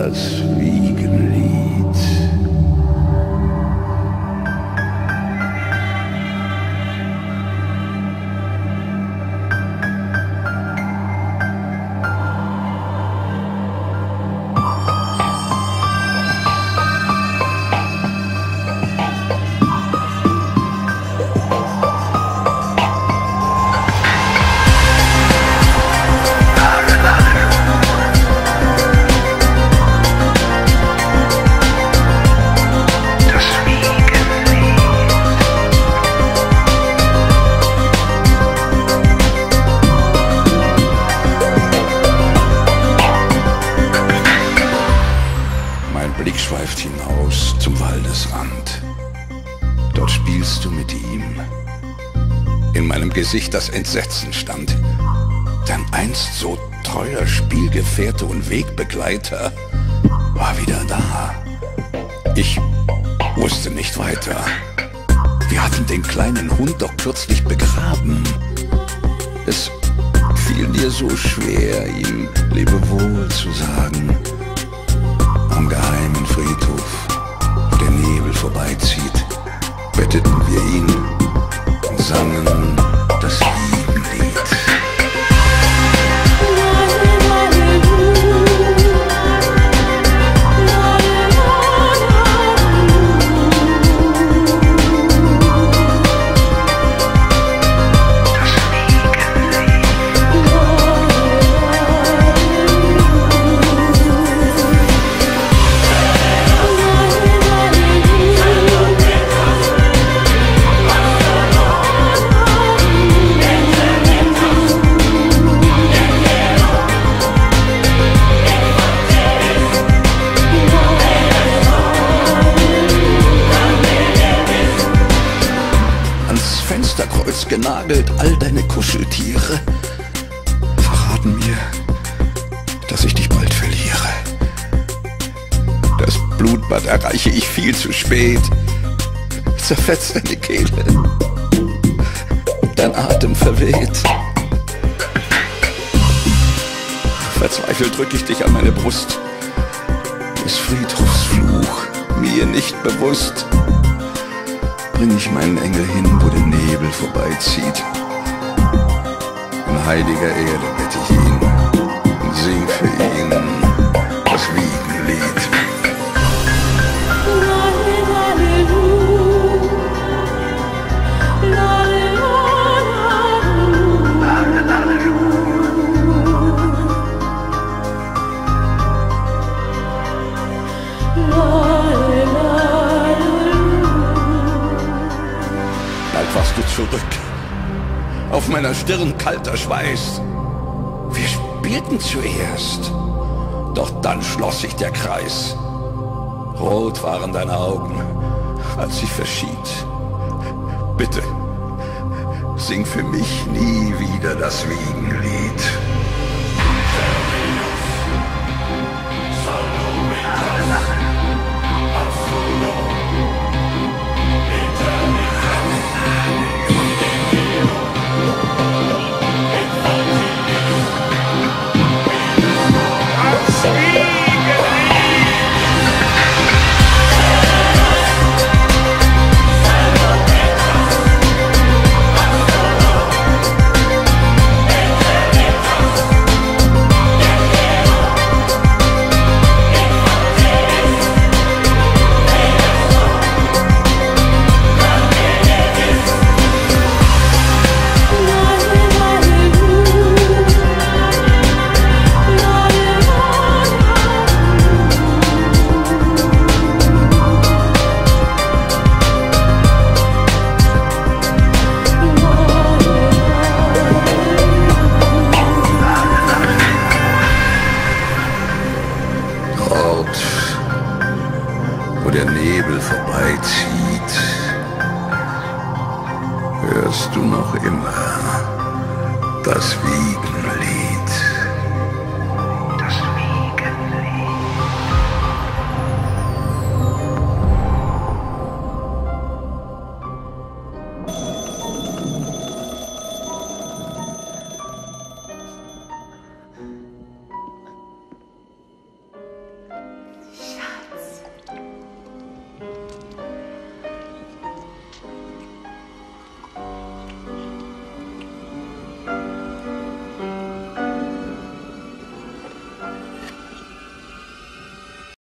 das Wiegenlied. Blick schweift hinaus zum Waldesrand. Dort spielst du mit ihm. In meinem Gesicht das Entsetzen stand. Dein einst so treuer Spielgefährte und Wegbegleiter war wieder da. Ich wusste nicht weiter. Wir hatten den kleinen Hund doch kürzlich begraben. Es fiel dir so schwer, ihm Lebewohl zu sagen. Am geheimen Friedhof, wo der Nebel vorbeizieht, betteten wir ihn und sangen das Wiegenlied. Fensterkreuz genagelt, all deine Kuscheltiere verraten mir, dass ich dich bald verliere. Das Blutbad erreiche ich viel zu spät, zerfetzt deine Kehle, dein Atem verweht. Verzweifelt drück ich dich an meine Brust, des Friedhofs Fluch mir nicht bewusst. Bring ich meinen Engel hin, wo der Nebel vorbeizieht. In heiliger Erde bett ich ihn und sing für ihn das Wiegenlied. Bald warst du zurück, auf meiner Stirn kalter Schweiß. Wir spielten zuerst, doch dann schloss sich der Kreis. Rot waren deine Augen, als ich verschied. Bitte, sing für mich nie wieder das Wiegenlied. Wo der Nebel vorbeizieht, hörst du noch immer das Wiegen.